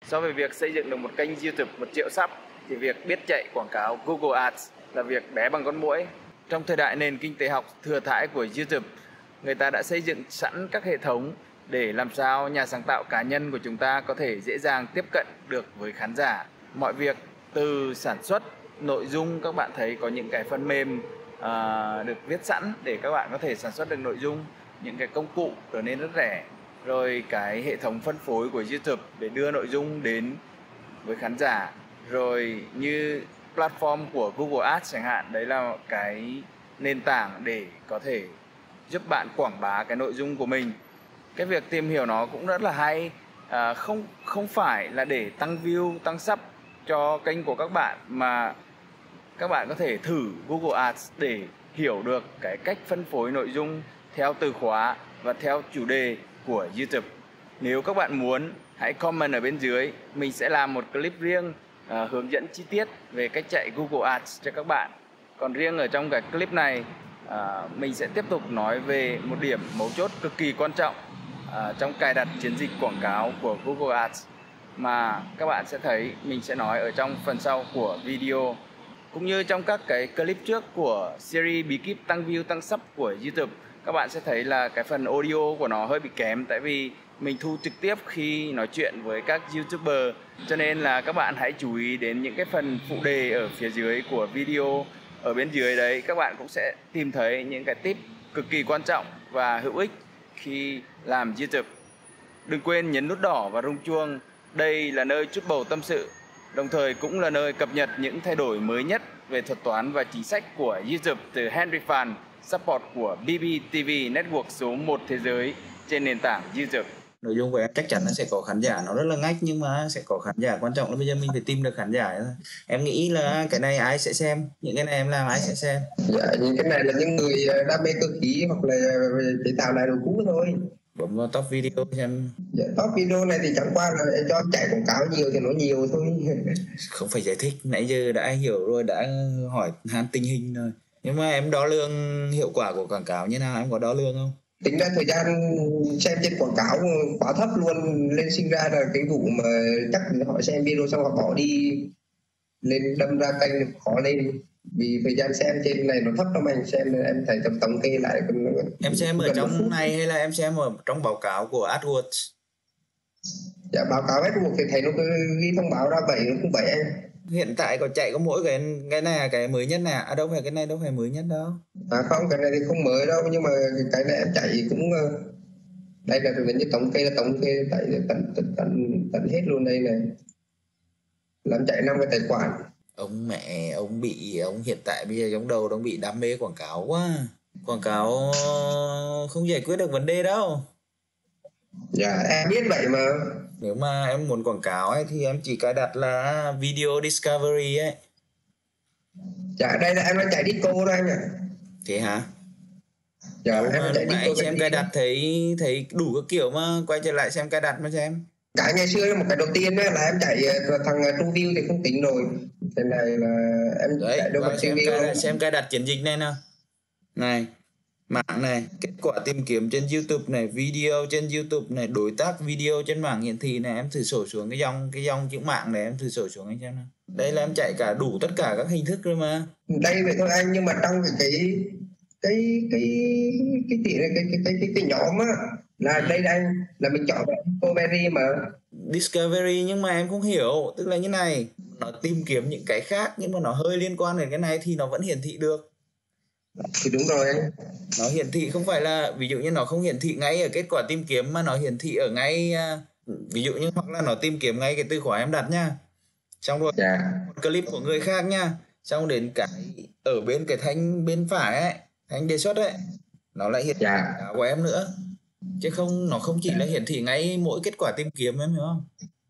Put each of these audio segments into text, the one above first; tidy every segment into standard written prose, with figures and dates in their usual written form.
So với việc xây dựng được một kênh YouTube 1 triệu sub thì việc biết chạy quảng cáo Google Ads là việc bé bằng con muỗi. Trong thời đại nền kinh tế học thừa thãi của YouTube, người ta đã xây dựng sẵn các hệ thống để làm sao nhà sáng tạo cá nhân của chúng ta có thể dễ dàng tiếp cận được với khán giả. Mọi việc từ sản xuất nội dung, các bạn thấy có những cái phần mềm được viết sẵn để các bạn có thể sản xuất được nội dung, những cái công cụ trở nên rất rẻ, rồi cái hệ thống phân phối của YouTube để đưa nội dung đến với khán giả, rồi như platform của Google Ads chẳng hạn, đấy là cái nền tảng để có thể giúp bạn quảng bá cái nội dung của mình. Cái việc tìm hiểu nó cũng rất là hay, không phải là để tăng view, tăng sub cho kênh của các bạn, mà các bạn có thể thử Google Ads để hiểu được cái cách phân phối nội dung theo từ khóa và theo chủ đề của YouTube. Nếu các bạn muốn, hãy comment ở bên dưới, mình sẽ làm một clip riêng hướng dẫn chi tiết về cách chạy Google Ads cho các bạn. Còn riêng ở trong cái clip này, mình sẽ tiếp tục nói về một điểm mấu chốt cực kỳ quan trọng trong cài đặt chiến dịch quảng cáo của Google Ads mà các bạn sẽ thấy mình sẽ nói ở trong phần sau của video. Cũng như trong các cái clip trước của series bí kíp tăng view, tăng sub của YouTube, các bạn sẽ thấy là cái phần audio của nó hơi bị kém, tại vì mình thu trực tiếp khi nói chuyện với các YouTuber, cho nên là các bạn hãy chú ý đến những cái phần phụ đề ở phía dưới của video. Ở bên dưới đấy các bạn cũng sẽ tìm thấy những cái tip cực kỳ quan trọng và hữu ích khi làm YouTube. Đừng quên nhấn nút đỏ và rung chuông. Đây là nơi chút bầu tâm sự, đồng thời cũng là nơi cập nhật những thay đổi mới nhất về thuật toán và chính sách của YouTube từ Henry Phan, support của BBTV Network số 1 thế giới trên nền tảng YouTube. Nội dung của em chắc chắn nó sẽ có khán giả, nó rất là ngách nhưng mà sẽ có khán giả. Quan trọng là bây giờ mình phải tìm được khán giả thôi. Em nghĩ là cái này ai sẽ xem, những cái này em làm ai sẽ xem? Dạ, những cái này là những người đam mê cơ khí hoặc là chế tạo lại đồ cũ thôi. Bấm vào top video xem. Dạ, top video này thì chẳng qua là cho chạy quảng cáo nhiều thì nó nhiều thôi. Không phải giải thích, nãy giờ đã hiểu rồi, đã hỏi han tình hình rồi. Nhưng mà em đo lường hiệu quả của quảng cáo như nào, em có đo lường không? Tính ra thời gian xem trên quảng cáo quá thấp luôn, nên sinh ra là cái vụ mà chắc họ xem video xong họ bỏ đi lên đâm ra kênh khó lên, vì thời gian xem trên này nó thấp lắm. Anh xem em thấy tổng kê lại em xem ở trong này hay là em xem ở trong báo cáo của AdWords? Dạ, báo cáo AdWords thì thấy nó cứ ghi thông báo ra vậy, nó cũng vậy anh. Hiện tại có chạy có mỗi cái này là cái mới nhất nè. Đâu phải cái này đâu phải mới nhất đâu. Không, cái này thì không mới đâu, nhưng mà cái này em chạy cũng đây là như tổng kê tại tận hết luôn. Đây này làm chạy 5 cái tài khoản. Ông mẹ, ông hiện tại bây giờ trong đầu ông bị đam mê quảng cáo quá. Quảng cáo không giải quyết được vấn đề đâu. Dạ, em biết vậy mà. Nếu mà em muốn quảng cáo ấy thì em chỉ cài đặt là Video Discovery ấy. Dạ, đây là em đang chạy Disco đó anh ạ. Thế hả? Dạ, em đang chạy Disco. Anh xem cài đặt thấy đủ các kiểu mà quay trở lại xem cài đặt mà xem. Cái ngày xưa một cái đầu tiên ấy, là em chạy thằng TrueView thì không tính rồi. Cái này là em chạy đâu xem cài đặt chiến dịch này nào. Này, mạng này, kết quả tìm kiếm trên YouTube này, video trên YouTube này, đối tác video trên bảng hiển thị này. Em thử sổ xuống cái dòng chữ mạng này, em thử sổ xuống anh xem nào. Đây là em chạy cả đủ tất cả các hình thức rồi mà. Đây vậy thôi anh, nhưng mà trong cái nhóm á, là đây anh là mình chọn Discovery mà. Discovery, nhưng mà em không hiểu, tức là như này, nó tìm kiếm những cái khác nhưng mà nó hơi liên quan đến cái này thì nó vẫn hiển thị được. Thì đúng rồi anh. Nó hiển thị không phải là, ví dụ như nó không hiển thị ngay ở kết quả tìm kiếm mà nó hiển thị ở ngay, ví dụ như hoặc là nó tìm kiếm ngay cái từ khóa em đặt nha. Xong rồi một clip của người khác nha, xong đến cái ở bên cái thanh bên phải ấy, thanh đề xuất ấy, nó lại hiển thị của em nữa, chứ không, nó không chỉ là hiển thị ngay mỗi kết quả tìm kiếm, em hiểu không?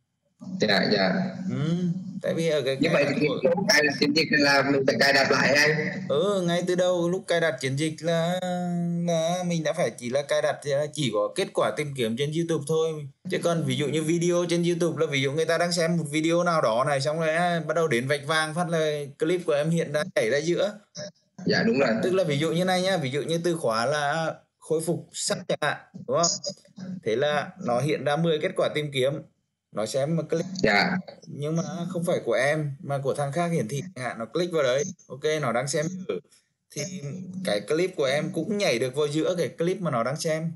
Tại vì ở cái như vậy thì cài đặt chiến dịch là mình phải cài đặt lại anh. Ngay từ đầu lúc cài đặt chiến dịch là mình đã phải chỉ là cài đặt chỉ có kết quả tìm kiếm trên YouTube thôi. Chứ còn ví dụ như video trên YouTube là ví dụ người ta đang xem một video nào đó này, xong rồi bắt đầu đến vạch vàng phát là clip của em hiện đang chảy ra giữa. Dạ đúng rồi. Tức là ví dụ như này nhá, ví dụ như từ khóa là khôi phục sắt chẳng hạn, đúng không? Thế là nó hiện ra 10 kết quả tìm kiếm. nó xem mà click nhưng mà không phải của em mà của thằng khác hiển thị chẳng hạn, nó click vào đấy, ok nó đang xem thì cái clip của em cũng nhảy được vào giữa cái clip mà nó đang xem.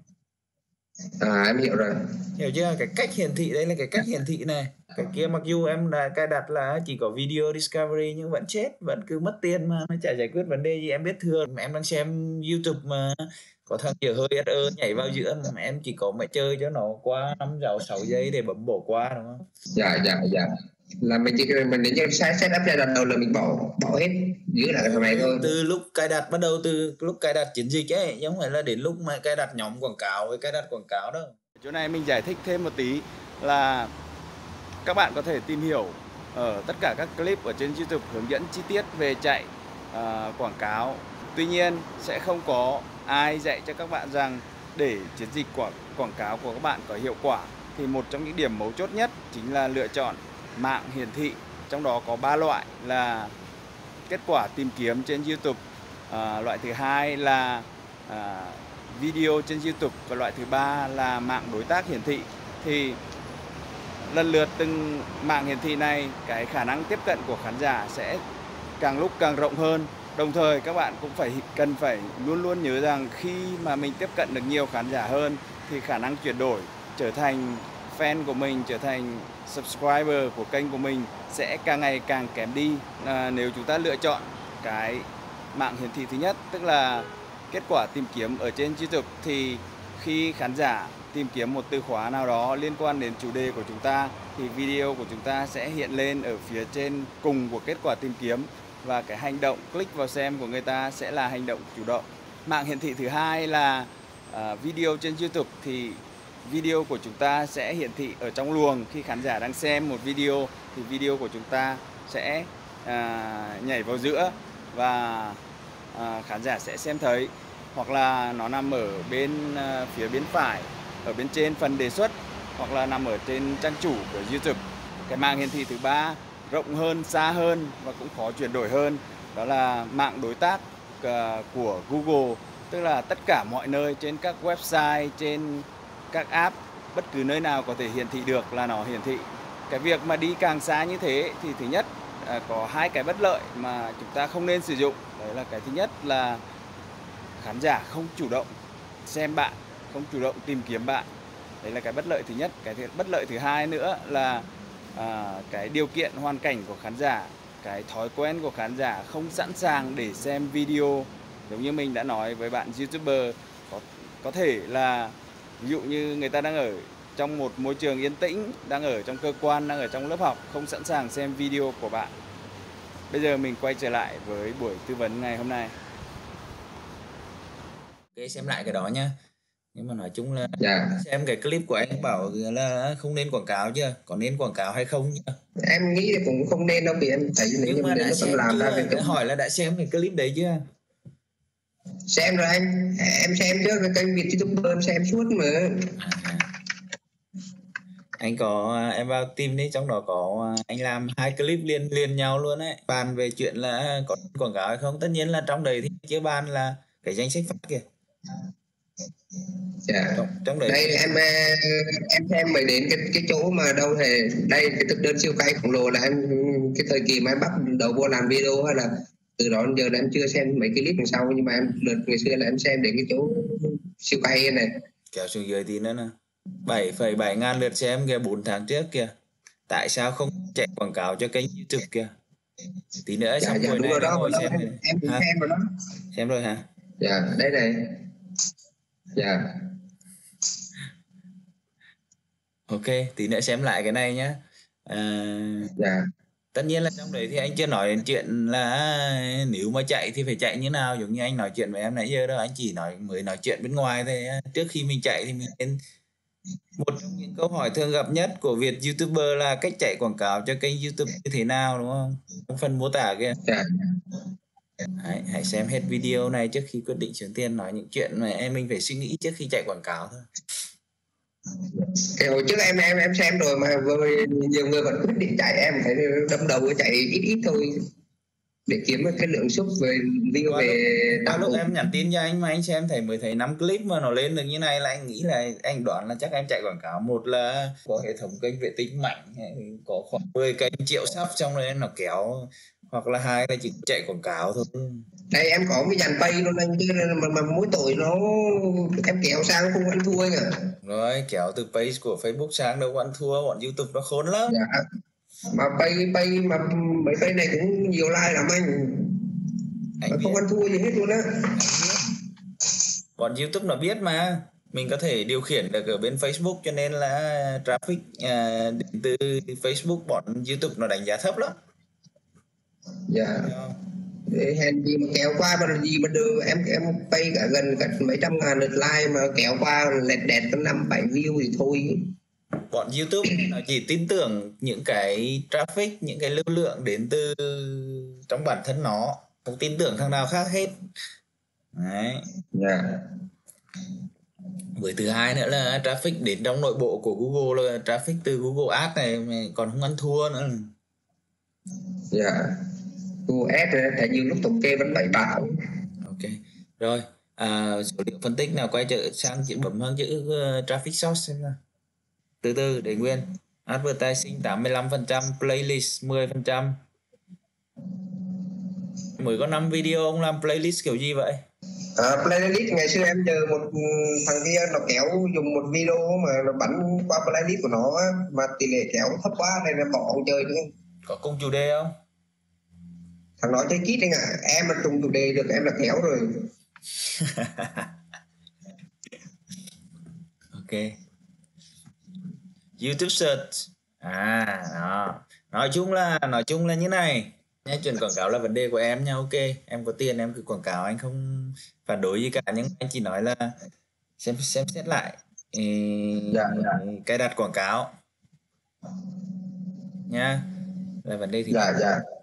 Em hiểu rồi. Hiểu chưa? Cái cách hiển thị đây là cái cách hiển thị này. Cái kia mặc dù em đã cài đặt là chỉ có video discovery nhưng vẫn chết, vẫn cứ mất tiền mà nó chả giải quyết vấn đề gì. Em biết thừa em đang xem YouTube mà có thằng dở hơi nhảy vào giữa mà em chỉ có mẹ chơi cho nó qua 5-6 giây để bấm bỏ qua đúng không? Dạ là mình nếu như set up giai đoạn đầu là mình bỏ hết giữ lại cái này thôi. Từ lúc cài đặt, bắt đầu từ lúc cài đặt chiến dịch ấy, chứ không phải là đến lúc mà cài đặt nhóm quảng cáo với cài đặt quảng cáo đâu. Chỗ này mình giải thích thêm một tí là các bạn có thể tìm hiểu ở tất cả các clip ở trên YouTube hướng dẫn chi tiết về chạy quảng cáo. Tuy nhiên sẽ không có ai dạy cho các bạn rằng để chiến dịch quảng cáo của các bạn có hiệu quả thì một trong những điểm mấu chốt nhất chính là lựa chọn mạng hiển thị. Trong đó có 3 loại là kết quả tìm kiếm trên YouTube, loại thứ hai là video trên YouTube và loại thứ ba là mạng đối tác hiển thị. Thì lần lượt từng mạng hiển thị này, cái khả năng tiếp cận của khán giả sẽ càng lúc càng rộng hơn. Đồng thời các bạn cũng cần phải luôn luôn nhớ rằng khi mà mình tiếp cận được nhiều khán giả hơn thì khả năng chuyển đổi trở thành fan của mình, trở thành subscriber của kênh của mình sẽ càng ngày càng kém đi. Nếu chúng ta lựa chọn cái mạng hiển thị thứ nhất, tức là kết quả tìm kiếm ở trên YouTube, thì khi khán giả tìm kiếm một từ khóa nào đó liên quan đến chủ đề của chúng ta thì video của chúng ta sẽ hiện lên ở phía trên cùng của kết quả tìm kiếm, và cái hành động click vào xem của người ta sẽ là hành động chủ động. Mạng hiển thị thứ hai là video trên YouTube, thì video của chúng ta sẽ hiển thị ở trong luồng. Khi khán giả đang xem một video thì video của chúng ta sẽ nhảy vào giữa và khán giả sẽ xem thấy, hoặc là nó nằm ở bên phía bên phải, ở bên trên phần đề xuất, hoặc là nằm ở trên trang chủ của YouTube. Cái mạng hiển thị thứ ba rộng hơn, xa hơn và cũng khó chuyển đổi hơn, đó là mạng đối tác của Google, tức là tất cả mọi nơi, trên các website, trên các app, bất cứ nơi nào có thể hiển thị được là nó hiển thị. Cái việc mà đi càng xa như thế thì thứ nhất có hai cái bất lợi mà chúng ta không nên sử dụng. Đấy là cái thứ nhất là khán giả không chủ động xem bạn, không chủ động tìm kiếm bạn. Đấy là cái bất lợi thứ nhất. Cái bất lợi thứ hai nữa là cái điều kiện hoàn cảnh của khán giả, cái thói quen của khán giả không sẵn sàng để xem video. Giống như mình đã nói với bạn YouTuber, có thể là ví dụ như người ta đang ở trong một môi trường yên tĩnh, đang ở trong cơ quan, đang ở trong lớp học, không sẵn sàng xem video của bạn. Bây giờ mình quay trở lại với buổi tư vấn ngày hôm nay. Ok, xem lại cái đó nhá. Nhưng mà nói chung là xem cái clip của anh bảo là không nên quảng cáo chưa? Có nên quảng cáo hay không nhá? Em nghĩ cũng không nên đâu, vì em thấy nhưng mà đã xem làm chưa? Ra hỏi là đã xem cái clip đấy chưa? Xem rồi anh, em xem trước cái kênh Việt YouTuber em xem suốt mà. Anh có, em vào team đấy, trong đó có anh làm 2 clip liền nhau luôn ấy, bàn về chuyện là có quảng cáo hay không. Tất nhiên là trong đấy thì chưa bàn là cái danh sách phát kìa. Trong đấy đây em xem mới đến cái chỗ mà đâu thì đây cái thực đơn siêu cay khổng lồ là em cái thời kỳ mà em bắt đầu vô làm video, hay là từ đó đến giờ là em chưa xem mấy cái clip đằng sau, nhưng mà em lượt ngày xưa là em xem đến cái chỗ siêu cay này. Kéo xuống dưới tí nữa nè, 7,7 ngàn lượt xem kìa, 4 tháng trước kìa. Tại sao không chạy quảng cáo cho kênh YouTube kìa? Tí nữa xong buổi này đó, ngồi xem này. Em xem rồi đó. Xem rồi hả? Đây này. Ok, tí nữa xem lại cái này nhá. Tất nhiên là trong đấy thì anh chưa nói đến chuyện là nếu mà chạy thì phải chạy như nào, giống như anh nói chuyện với em nãy giờ đâu. Anh chỉ mới nói chuyện bên ngoài thôi. Trước khi mình chạy thì mình nên, một trong những câu hỏi thường gặp nhất của Việt YouTuber là cách chạy quảng cáo cho kênh YouTube như thế nào, đúng không? Trong phần mô tả kia. Hãy xem hết video này trước khi quyết định chuyển tiền, nói những chuyện mà mình phải suy nghĩ trước khi chạy quảng cáo thôi. Cái hồi trước em xem rồi mà nhiều người vẫn quyết định chạy, em phải đâm đầu chạy ít thôi. để kiếm cái lượng sub về view về qua lúc em nhắn tin cho anh mà anh xem mới thấy 5 clip mà nó lên được như này là anh nghĩ là anh đoán là chắc em chạy quảng cáo. Một là có hệ thống kênh vệ tinh mạnh, có khoảng 10 kênh triệu sub trong đấy nó kéo, hoặc là hai là chỉ chạy quảng cáo thôi. Đây em có cái dàn pay luôn anh chứ, mà mỗi tội nó em kéo sang không ăn thua anh à. Rồi kéo từ page của Facebook sang đâu có ăn thua, bọn YouTube nó khốn lắm. Dạ. Mà pay mà mấy pay này cũng nhiều like lắm anh không ăn thua gì hết luôn á. Bọn YouTube nó biết mà mình có thể điều khiển được ở bên Facebook, cho nên là traffic đến từ Facebook bọn YouTube nó đánh giá thấp lắm. Dạ. Để hèn gì mà kéo qua mà gì mà đưa em pay cả gần cả mấy trăm ngàn lượt like mà kéo qua lẹt đẹt có 5-7 view thì thôi. Bọn YouTube nó chỉ tin tưởng những cái traffic, những cái lưu lượng đến từ trong bản thân nó, không tin tưởng thằng nào khác hết. Đấy. Yeah. Với thứ hai nữa là traffic đến trong nội bộ của Google, là traffic từ Google Ads này mà còn không ăn thua nữa. Dạ. Google Ads thấy nhiều lúc thống kê vẫn bậy bạ. Ok. Rồi, số liệu phân tích nào quay trở sang chữ bấm sang chữ traffic source xem nào. Từ từ để nguyên. Advertising 85%, playlist 10%. Mới có 5 video ông làm playlist kiểu gì vậy? Playlist ngày xưa em chờ một thằng kia nó kéo dùng một video mà nó bắn qua playlist của nó mà tỷ lệ kéo thấp quá nên em bỏ không chơi nữa. Có cùng chủ đề không? Thằng nó chơi kít anh ạ. Em mà trùng chủ đề được em là kéo rồi. Ok. YouTube search. Đó. Nói chung là như này nha, chuyện quảng cáo là vấn đề của em nha. Ok, em có tiền em cứ quảng cáo, anh không phản đối gì cả, nhưng anh chỉ nói là xem xét lại cài đặt quảng cáo nha, là vấn đề thứ nhất.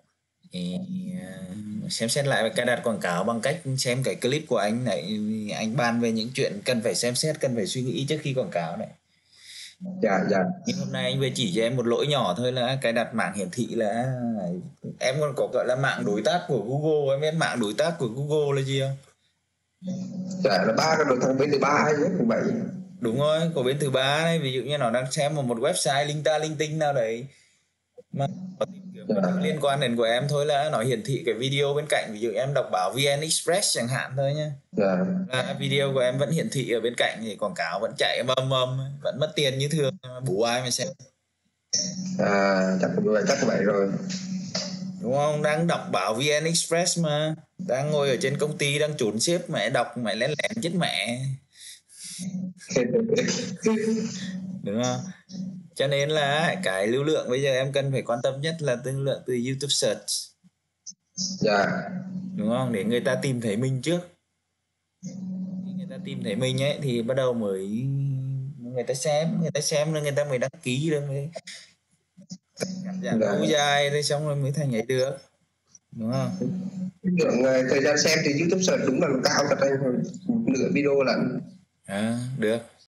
Xem xét lại và cài đặt quảng cáo bằng cách xem cái clip của anh này, anh bàn về những chuyện cần phải xem xét, cần phải suy nghĩ trước khi quảng cáo này. Nhưng hôm nay anh về chỉ cho em một lỗi nhỏ thôi là cài đặt mạng hiển thị, là em còn có gọi là mạng đối tác của Google. Em biết mạng đối tác của Google là gì không? Dạ là 3 cái đối tác bên thứ ba hay cũng vậy. Đúng rồi, của bên thứ ba đấy. Ví dụ như nó đang xem một website linh tinh nào đấy mà có liên quan đến của em thôi, là nó hiển thị cái video bên cạnh. Ví dụ em đọc báo VN Express chẳng hạn thôi nhá, là video của em vẫn hiển thị ở bên cạnh thì quảng cáo vẫn chạy mầm vẫn mất tiền như thường, bù ai mà xem. Chắc vậy rồi, đúng không? Đang đọc báo VN Express mà đang ngồi ở trên công ty đang trốn sếp, mẹ đọc mẹ lén chết mẹ. Đúng không? Cho nên là cái lưu lượng bây giờ em cần phải quan tâm nhất là lưu lượng từ YouTube search. Đúng không? Để người ta tìm thấy mình trước. Khi người ta tìm thấy mình ấy thì bắt đầu mới người ta xem rồi người ta mới đăng ký rồi mới cảm giác lâu dài rồi xong rồi mới thành ấy được. Đúng không? Lượng thời gian xem thì YouTube search đúng là cao thật anh, nửa video lần. Được.